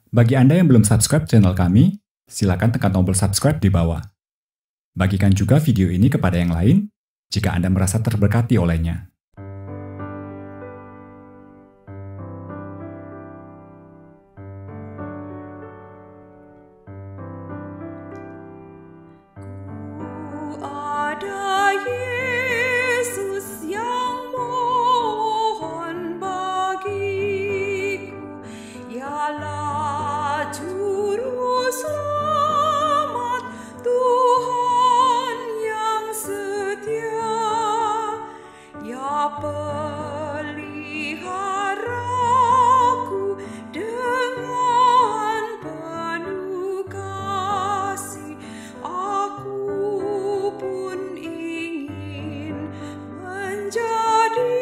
Bagi Anda yang belum subscribe channel kami, silakan tekan tombol subscribe di bawah. Bagikan juga video ini kepada yang lain jika Anda merasa terberkati olehnya. Ada Yesus yang mohon bagiku, ialah Juru Selamat, Tuhan yang setia, ya peliharaku dengan penuh kasih. Aku pun ingin menjadi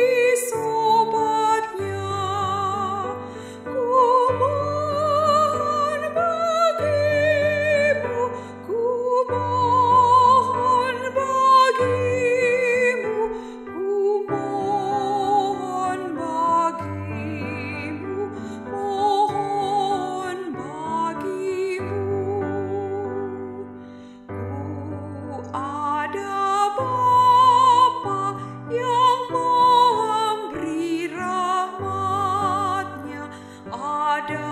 sobatnya. Ku mohon bagimu, ku mohon bagimu, ku mohon bagimu, mohon bagimu. Ku ada Bapa yang memberi rahmat-Nya, ada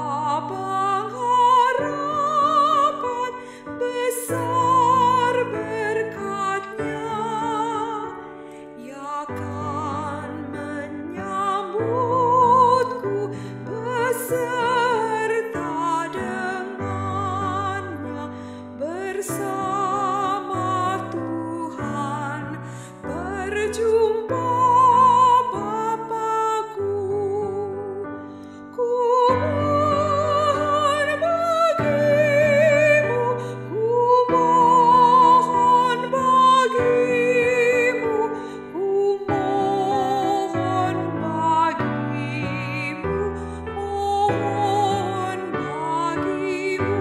pengharapan besar berkat-Nya, Ia akan menyambutku beserta dengannya, bersama Tuhan berjumpa Bapa-Ku. Ku mohon bagimu, ku mohon bagimu, ku mohon bagimu, mohon bagimu.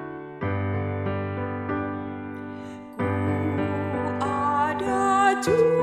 Ku ada